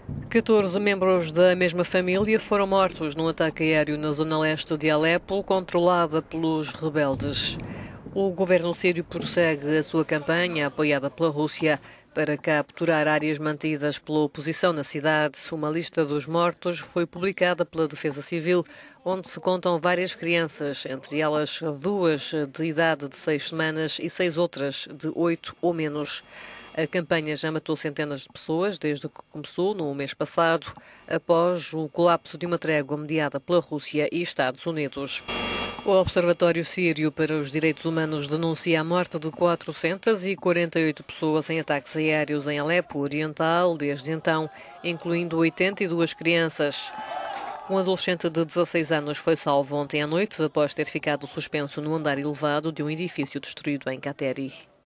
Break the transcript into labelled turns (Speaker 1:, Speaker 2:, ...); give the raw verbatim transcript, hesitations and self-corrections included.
Speaker 1: catorze membros da mesma família foram mortos num ataque aéreo na zona leste de Alepo, controlada pelos rebeldes. O governo sírio prossegue a sua campanha, apoiada pela Rússia, para capturar áreas mantidas pela oposição na cidade. Uma lista dos mortos foi publicada pela Defesa Civil, onde se contam várias crianças, entre elas duas de idade de seis semanas e seis outras de oito ou menos. A campanha já matou centenas de pessoas desde que começou no mês passado, após o colapso de uma trégua mediada pela Rússia e Estados Unidos. O Observatório Sírio para os Direitos Humanos denuncia a morte de quatrocentas e quarenta e oito pessoas em ataques aéreos em Alepo Oriental desde então, incluindo oitenta e duas crianças. Um adolescente de dezasseis anos foi salvo ontem à noite após ter ficado suspenso no andar elevado de um edifício destruído em Katyeri.